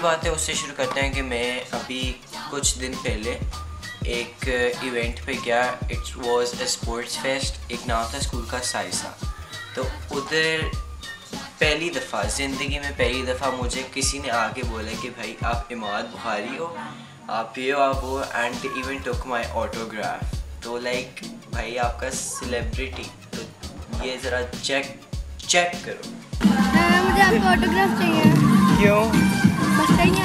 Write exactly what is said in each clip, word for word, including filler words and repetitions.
बात है उससे शुरू करते हैं कि मैं अभी कुछ दिन पहले एक इवेंट पे गया। It was a sports fest, एक नाम था स्कूल का साइसा। तो उधर पहली दफ़ा ज़िंदगी में पहली दफ़ा मुझे किसी ने आके बोला कि भाई आप इमाद बुखारी हो, आप ये हो आप वो, and the event took my autograph. तो लाइक भाई आपका सेलिब्रिटी, तो ये ज़रा चेक चेक करो। हाँ, मुझे आपका ऑटोग्राफ चाहिए। क्यों? बस चाहिए।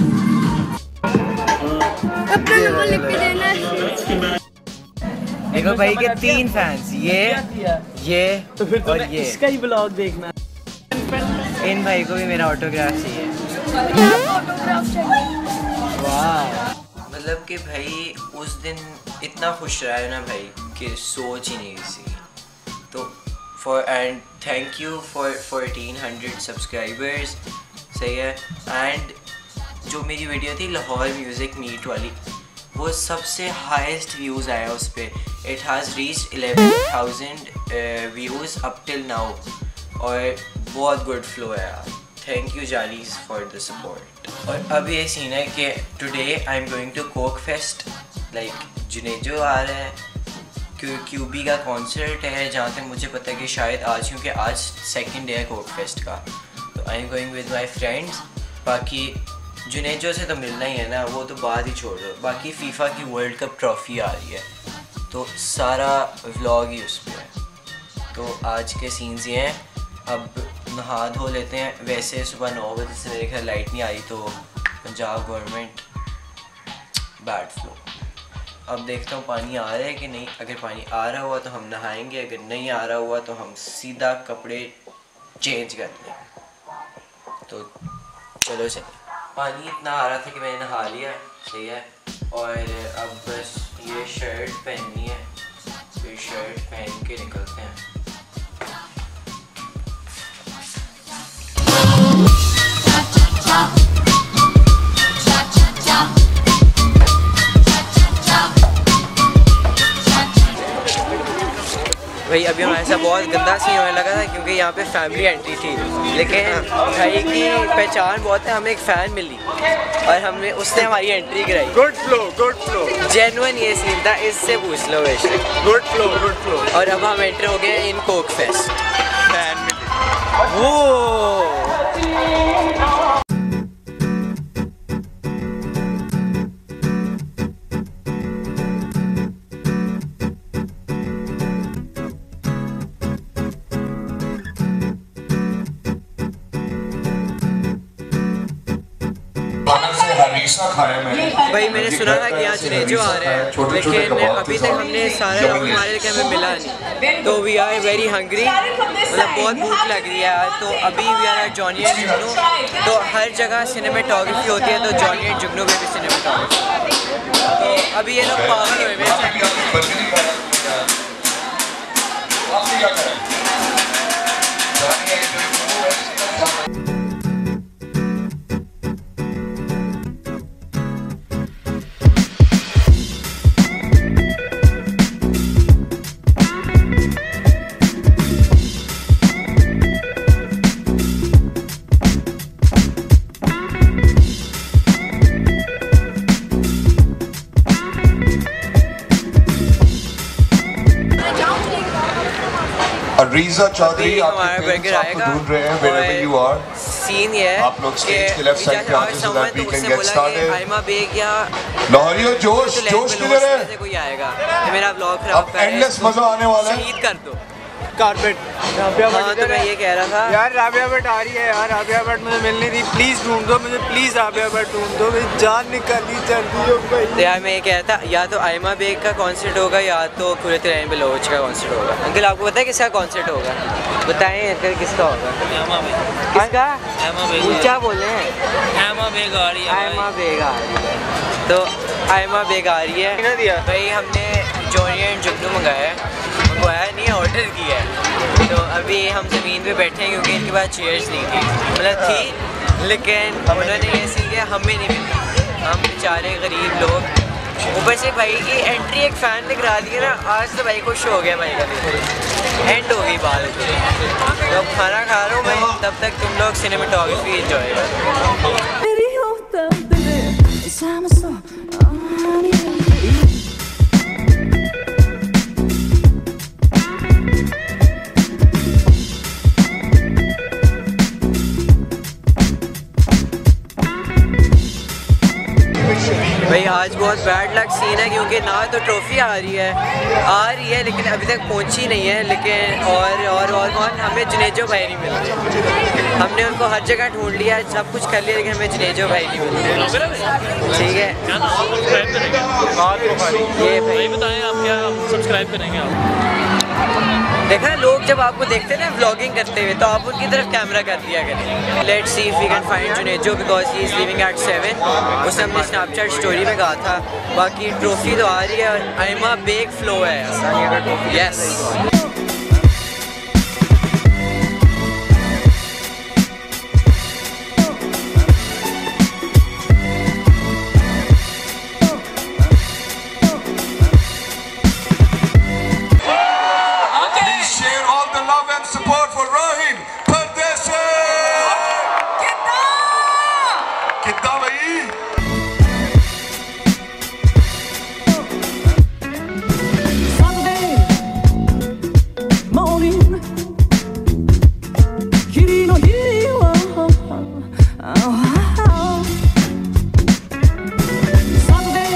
अपना नंबर लिख के देना। देखो भाई के तीन फैंस, ये ये तो फिर और ये इसका ही ब्लॉग देखना। इन भाई को भी मेरा ऑटोग्राफ चाहिए। ऑटोग्राफ चाहिए। वाह, मतलब कि भाई उस दिन इतना खुश रहा है ना भाई कि सोच ही नहीं सी। तो for and thank you for fourteen hundred subscribers, सही है। एंड जो मेरी वीडियो थी लाहौर म्यूज़िक मीट वाली, वो सबसे हाईएस्ट व्यूज़ आया उस पर। It has reached eleven thousand views up till now, और बहुत गुड फ्लो है यार। Thank you Jalees for the support. और अब ये सीन है कि today I am going to Coke fest, like Junejo आ रहा है, क्यू क्यूबी का कॉन्सर्ट है जहाँ तक मुझे पता है कि शायद आज, क्योंकि आज सेकंड डे है कोक फेस्ट का। तो I am going with my friends. बाकी जुनेजो से तो मिलना ही है ना, वो तो बात ही छोड़ दो। बाकी फीफा की वर्ल्ड कप ट्रॉफी आ रही है, तो सारा व्लॉग ही उस पर है। तो आज के सीन्स ये हैं। अब नहा धो लेते हैं। वैसे सुबह नौ बजे से मेरे घर लाइट नहीं आई, तो पंजाब गवर्नमेंट बैड फ्लो। अब देखता हूँ पानी आ रहा है कि नहीं। अगर पानी आ रहा हुआ तो हम नहाएंगे, अगर नहीं आ रहा हुआ तो हम सीधा कपड़े चेंज कर लें। तो चलो चलो। पानी इतना आ रहा था कि मैंने नहा लिया, सही है। और अब बस ये शर्ट पहननी है, फिर शर्ट पहन के निकलते हैं। भाई अभी हमारे साथ बहुत गंदा सीन होने लगा था क्योंकि यहाँ पे फैमिली एंट्री थी, लेकिन भाई की पहचान बहुत है, हमें एक फ़ैन मिली और हमने उसने हमारी एंट्री कराई। Good flow, good flow, genuine ये सीन था, इससे पूछ लो वैसे। Good flow, good flow. और अब हम एंटर हो गए इन कोक फेस्ट। फैन मिली। वो भाई मैंने सुना था कि यहाँ जुनेजो आ रहे हैं, लेकिन अभी तक हमने सारे राउंड मारे लेकिन हमें मिला नहीं। तो वी आर वेरी हंग्री, मतलब बहुत भूख लग रही है यार। तो अभी we are at Johnny and Jugnu. तो हर जगह सिनेमेटोग्राफी होती है, तो जॉनी एंड जुगनू में भी सिनेमेटोग्राफी। तो अभी ये लोग पागल हुए हैं। रीज़ा चौधरी हमारा बर्गर आएगा ढूंढ रहे हैं wherever you are। सीन ये है आप लोग स्टेज के लेफ्ट साइड पे आते हैं so that we can get started। Aima Baig या लाहौरियों जोश जोश किधर है? कोई आएगा, ये मेरा व्लॉग खराब अब कर रहा है। एंडलेस मजा आने वाला है। शहीद कर दो कारपेट। राबिया हाँ, बट तो मैं ये कह रहा था यार, राबिया बट आ रही है यार। राबिया बट मुझे मिल नहीं रही, प्लीज ढूंढ दो मुझे, प्लीज राबिया बट ढूंढ दो, मेरी जान निकाली चलती हो भाई। तो यार मैं ये कह रहा था, या तो आयमा बेग का कॉन्सर्ट होगा या तो कुरत रैन बलोच का कॉन्सर्ट होगा। अंकल आपको पता है किसका कॉन्सर्ट होगा? बताएं अंकल किसका होगा? किसका? ऊंचा बोले हैं। आयमा बेग आ रही है। आयमा बेग आ रही है। तो आयमा बेग आ रही है भाई। हमने जॉनी एंड जुगनू मंगाया है, मंगवाया नहीं है, ऑर्डर किया है। तो अभी हम ज़मीन पे बैठे हैं क्योंकि इनके पास चेयर्स नहीं थी, मतलब थी लेकिन उन्होंने ये सी किया, हमें नहीं मिली। हम बेचारे गरीब लोग। ऊपर से भाई की एंट्री एक फ़ैन ने करा दी है ना, आज तो भाई खुश हो गया भाई का। एंड हो गई बात। तो खाना खा रहा हूँ मैं, तब तक तुम लोग सिनेमेटोग्राफी एंजॉय करो। भाई आज बहुत बैड लक सीन है क्योंकि ना तो ट्रॉफी आ रही है आ रही है लेकिन अभी तक पहुंची नहीं है। लेकिन और और और कौन हमें जुनेजो भाई नहीं मिल रहे। हमने उनको हर जगह ढूंढ लिया, सब कुछ कर लिया, लेकिन हमें जुनेजो भाई नहीं मिल रहे। ठीक है, ये भाई बताएं आप क्या सब्सक्राइब करेंगे आप? देखा लोग जब आपको देखते हैं ना व्लॉगिंग करते हुए तो आप उनकी तरफ कैमरा कर दिया करें। Let's see if we can find Junejo because he is living at seven. उसने हमने स्नैपचैट स्टोरी में कहा था। बाकी ट्रॉफी तो आ रही है और आइमा बेग फ्लो है। Yes support for Rahim Pardesi. कितना भाई? Sunday morning, hiri no hiri wa. Sunday.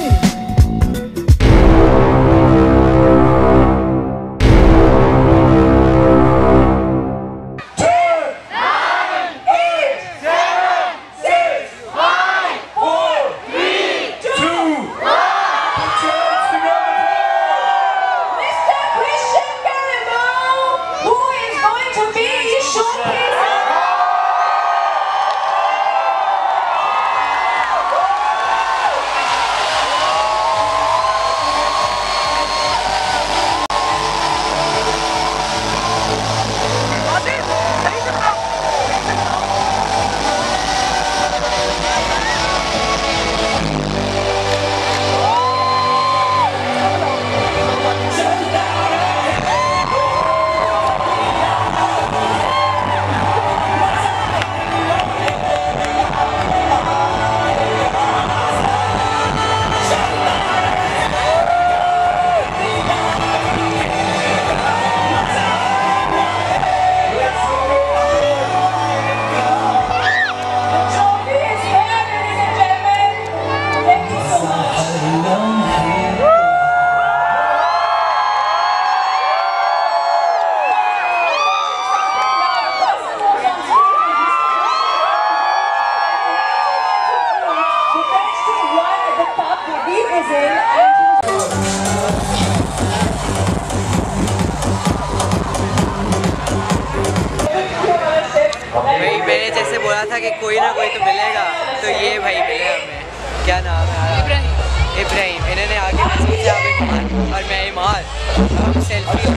था कि कोई ना कोई तो मिलेगा, तो ये भाई मिले हमें। क्या नाम है? इब्राहिम। इब्राहिम। इन्होंने आगे पूछा और मैं ईमार। हम सेल्फी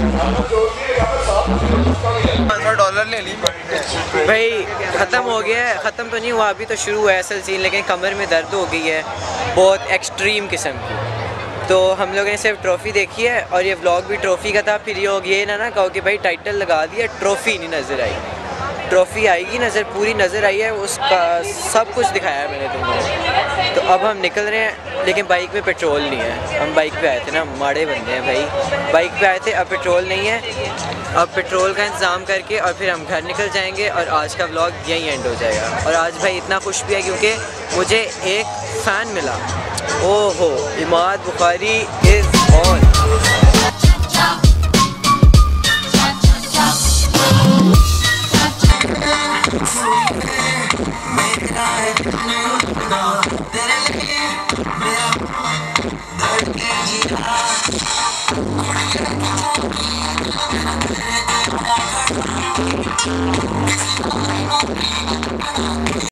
डॉलर ले ली भाई। ख़त्म हो गया है, ख़त्म तो नहीं हुआ अभी, तो शुरू हुआ है असल सीन, लेकिन कमर में दर्द हो गई है बहुत एक्सट्रीम किस्म की। तो हम लोगों ने सिर्फ ट्रॉफ़ी देखी है और ये व्लॉग भी ट्रॉफ़ी का था। फिर ये हो गया ना ना कहो कि भाई टाइटल लगा दिया, ट्रॉफ़ी नहीं नज़र आई। ट्रॉफ़ी आएगी नज़र, पूरी नज़र आई है, उसका सब कुछ दिखाया है मैंने तुमको। तो अब हम निकल रहे हैं, लेकिन बाइक में पेट्रोल नहीं है। हम बाइक पे आए थे ना, माड़े बंदे हैं भाई, बाइक पे आए थे, अब पेट्रोल नहीं है। अब पेट्रोल का इंतज़ाम करके और फिर हम घर निकल जाएंगे और आज का व्लॉग यहीं एंड हो जाएगा। और आज भाई इतना खुश भी है क्योंकि मुझे एक फ़ैन मिला। ओहो, इमाद बुखारी इज़ ऑन।